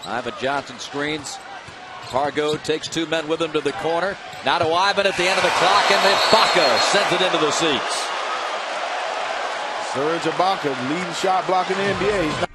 Ivan Joghnson screens. Pargo takes 2 men with him to the corner. Now to Ivan at the end of the clock, and Ibaka sends it into the seats. Serge Ibaka, leading shot blocker in the NBA.